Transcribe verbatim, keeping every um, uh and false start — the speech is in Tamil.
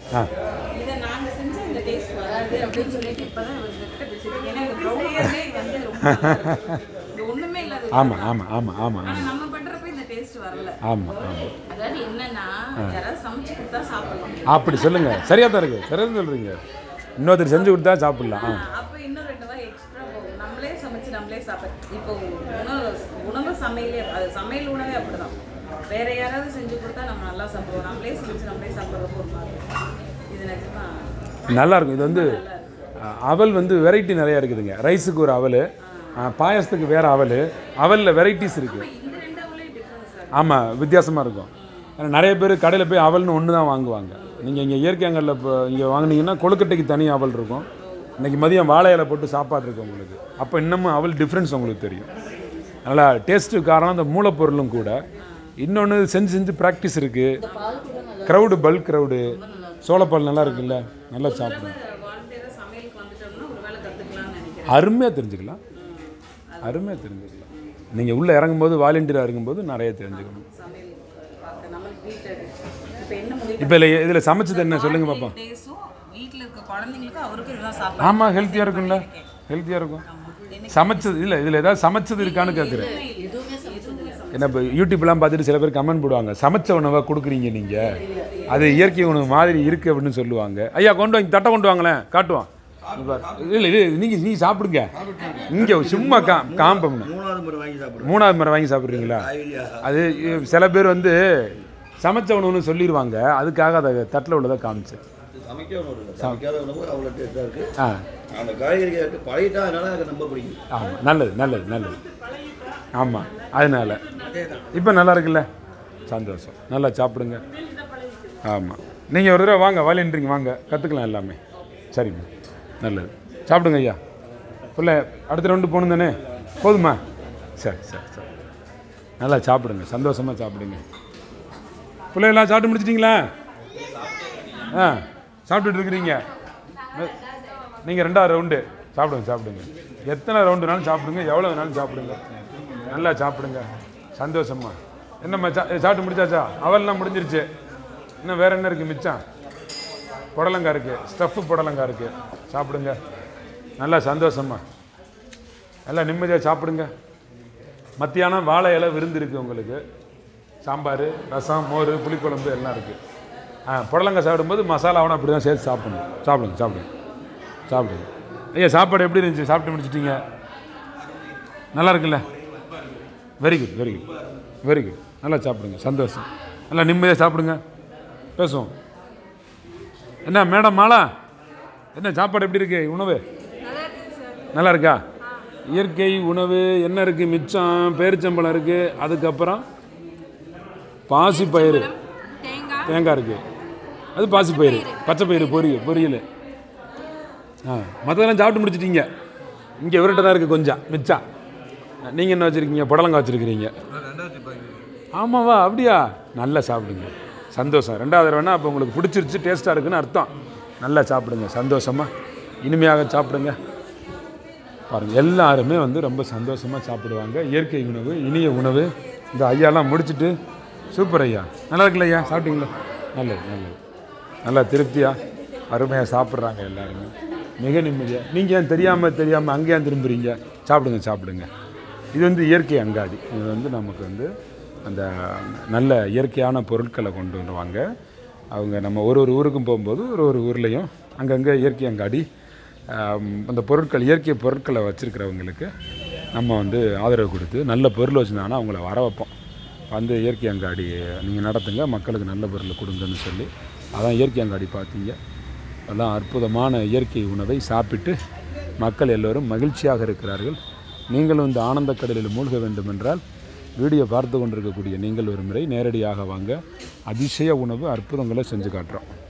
ஆ இதை நாங்கள் செஞ்சு இந்த டேஸ்ட் வராது அப்படின்னு சொல்லிட்டு இப்போ தான் இவர்கிட்ட பேசிட்டு ஏன்னா இந்த ப்ரௌனியே வந்து ரொம்ப ஒன்றுமே இல்லாத. ஆமாம் ஆமாம் ஆமாம் ஆமாம் ஆனால் நம்ம பண்ணுறப்ப இந்த டேஸ்ட் வரல. ஆமாம் ஆமாம். அதாவது என்னன்னா யாராவது சமைச்சு கொடுத்தா சாப்பிடலாம். அப்படி சொல்லுங்கள், சரியாக தான் இருக்குது, சரியாக சொல்கிறீங்க. இன்னொருத்தர் செஞ்சு கொடுத்தா சாப்பிட்லாம். ஆ அப்போ இன்னும் ரெண்டு வாய் எக்ஸ்ட்ரா போகும். நம்மளே சமைச்சு நம்மளே சாப்பிட இப்போ உணவு உணவு சமையலே அது சமையல் உணவே அப்படிதான். வேற யாராவது செஞ்சு கொடுத்தா நம்ம நல்லா சாப்பிடுவோம். நம்மளே சமைச்சு நம்மளே சாப்பிட்றப்போ ஒரு மாதிரி இது நிஜமா நல்லாயிருக்கும். இது வந்து அவல் வந்து வெரைட்டி நிறையா இருக்குதுங்க. ரைஸுக்கு ஒரு அவல், பாயசத்துக்கு வேறு அவல், அவலில் வெரைட்டிஸ் இருக்குது. இந்த ரெண்டு அவளே டிஃப்ரென்ஸ். ஆமாம், வித்தியாசமாக இருக்கும். ஏன்னா நிறைய பேர் கடையில் போய் அவல்னு ஒன்று தான் வாங்குவாங்க. நீங்கள் இங்கே இயற்கையாங்கல்ல இப்போ இங்கே வாங்கினீங்கன்னா கொழுக்கட்டைக்கு தனி அவல் இருக்கும். இன்றைக்கி மதியம் வாழை இலை போட்டு சாப்பாடு இருக்கும் உங்களுக்கு. அப்போ இன்னமும் அவல் டிஃப்ரென்ஸ் உங்களுக்கு தெரியும். நல்லா டேஸ்ட்டு காரணம் அந்த மூலப்பொருளும் கூட. இன்னொன்று செஞ்சு செஞ்சு ப்ராக்டிஸ் இருக்குது. Crowd bulk crowd. சோளப்பால் நல்லா இருக்குல்ல, நல்லா சாப்பிடுங்க. அருமையாக தெரிஞ்சுக்கலாம், அருமையாக தெரிஞ்சுக்கலாம். நீங்கள் உள்ளே இறங்கும்போது வாலண்டியராக இருக்கும்போது நிறைய தெரிஞ்சுக்கணும். இப்போ இல்லை இதில் சமைச்சது என்ன சொல்லுங்கள் பாப்பா. ஆமாம், ஹெல்த்தியாக இருக்கும்ல, ஹெல்த்தியாக இருக்கும். சமைச்சது இல்லை இதில் ஏதாவது சமைச்சது இருக்கான்னு கேட்குறேன். என்ன இப்போ யூடியூப்லாம் பார்த்துட்டு சில பேர் கமெண்ட் போடுவாங்க, சமைச்ச உணவை கொடுக்குறீங்க நீங்கள், அது இயற்கை உணவு மாதிரி இருக்குது அப்படின்னு சொல்லுவாங்க. ஐயா கொண்டு வாங்க, தட்டை கொண்டு வாங்களேன், காட்டுவான். இல்லை இல்லை நீங்கள் நீங்கள் சாப்பிடுங்க. இங்கே சும்மா கா காம்பம்னு மூணாவது முறை வாங்கி சாப்பிட்றீங்களா? அது சில பேர் வந்து சமைச்ச உணவுன்னு சொல்லிடுவாங்க, அதுக்காக அதை தட்டில் உள்ளதை காமிச்சு. ஆ ஆமாம், நல்லது நல்லது நல்லது. ஆமாம், அதனால இப்போ நல்லா இருக்குல்ல, சந்தோஷம். நல்லா சாப்பிடுங்க. ஆமாம், நீங்கள் ஒரு தடவை வாங்க, வாலின்றீங்க, வாங்க கற்றுக்கலாம் எல்லாமே. சரிம்மா, நல்லது. சாப்பிடுங்க ஐயா. ஃபுல்ல அடுத்த ரெண்டு போகணும் தானே, போதுமா? சரி சரி சரி, நல்லா சாப்பிடுங்க, சந்தோஷமாக சாப்பிடுங்க. பிள்ளைகளாம் சாப்பிட்டு முடிச்சிட்டிங்களா? ஆ சாப்பிட்டுட்டு இருக்கிறீங்க. நீங்கள் ரெண்டாவது ரவுண்டு சாப்பிடுங்க சாப்பிடுங்க. எத்தனை ரவுண்டு வேணாலும் சாப்பிடுங்க, எவ்வளோ வேணாலும் சாப்பிடுங்க. நல்லா சாப்பிடுங்க, சந்தோஷமா. என்னம்மா சா சாப்பிட்டு முடிச்சாச்சா? அவல்லாம் முடிஞ்சிருச்சு. இன்னும் வேறு என்ன இருக்குது மிச்சம்? புடலங்காய் இருக்குது, ஸ்டஃப்பு புடலங்காய் இருக்குது, சாப்பிடுங்க. நல்லா சந்தோஷமா, நல்லா நிம்மதியாக சாப்பிடுங்க. மத்தியானம் வாழை இலை விருந்து இருக்குது உங்களுக்கு. சாம்பார், ரசம், மோர், புளிக்குழம்பு எல்லாம் இருக்குது. ஆ புடலங்காய் சாப்பிடும்போது மசாலாவோட அப்படி தான் சேர்த்து சாப்பிடணும். சாப்பிடுங்க சாப்பிடுங்க சாப்பிடுங்க. ஐயா சாப்பாடு எப்படி இருந்துச்சு? சாப்பிட்டு முடிச்சிட்டிங்க? நல்லா இருக்குல்ல? Very good very good very good. நல்லா சாப்பிடுங்க, சந்தோஷம். நல்லா நிம்மதியாக சாப்பிடுங்க. பேசுவோம். என்ன மேடம் மாலா, என்ன சாப்பாடு எப்படி இருக்கு? உணவு நல்லா இருக்கா? இயற்கை உணவு என்ன இருக்குது மிச்சம்? பேரிச்சம்பழம் இருக்குது, அதுக்கப்புறம் பாசிப்பயிறு, தேங்காய் இருக்குது, அது பாசிப்பயிறு, பச்சைப்பயிறு பொரியல் பொரியல். ஆ மற்றதெல்லாம் சாப்பிட்டு முடிச்சிட்டிங்க. இங்கே விரட்ட தான் இருக்குது கொஞ்சம் மிச்சம். நீங்கள் என்ன வச்சுருக்கீங்க? புடலங்காய் வச்சுருக்கிறீங்க. ஆமாவா? அப்படியா? நல்லா சாப்பிடுங்க, சந்தோஷம். ரெண்டாவது வேணா அப்போ உங்களுக்கு பிடிச்சிருச்சு, டேஸ்ட்டாக இருக்குன்னு அர்த்தம். நல்லா சாப்பிடுங்க, சந்தோஷமாக இனிமையாக சாப்பிடுங்க. பாருங்கள், எல்லாருமே வந்து ரொம்ப சந்தோஷமாக சாப்பிடுவாங்க. இயற்கை உணவு, இனிய உணவு. இந்த ஐயாலாம் முடிச்சுட்டு சூப்பர் ஐயா, நல்லா இருக்குல்ல ஐயா? சாப்பிட்டீங்களா? நல்லது நல்லது. நல்லா திருப்தியாக அருமையாக சாப்பிட்றாங்க எல்லாருமே, மிக நிம்மதியாக. நீங்கள் ஏன் தெரியாமல் தெரியாமல் அங்கேயே திரும்புகிறீங்க? சாப்பிடுங்க சாப்பிடுங்க. இது வந்து இயற்கை அங்காடி. இது வந்து நமக்கு வந்து அந்த நல்ல இயற்கையான பொருட்களை கொண்டு வருவாங்க அவங்க. நம்ம ஒரு ஒரு ஊருக்கும் போகும்போது ஒரு ஒரு ஊர்லேயும் அங்கங்கே இயற்கை அங்காடி, அந்த பொருட்கள் இயற்கை பொருட்களை வச்சுருக்கிறவங்களுக்கு நம்ம வந்து ஆதரவு கொடுத்து நல்ல பொருள் வச்சுருந்தாங்கன்னா அவங்கள வர வைப்போம். வந்து இயற்கை அங்காடி நீங்கள் நடத்துங்க, மக்களுக்கு நல்ல பொருளை கொடுங்கன்னு சொல்லி அதான் இயற்கை அங்காடி பார்த்தீங்க. அதான் அற்புதமான இயற்கை உணவை சாப்பிட்டு மக்கள் எல்லோரும் மகிழ்ச்சியாக இருக்கிறார்கள். நீங்களும் இந்த ஆனந்த கடலில் மூழ்க வேண்டுமென்றால் வீடியோ பார்த்து கொண்டிருக்கக்கூடிய நீங்கள் ஒரு முறை நேரடியாக வாங்க. அதிசய உணவு, அற்புதங்களை செஞ்சு காட்டுறோம்.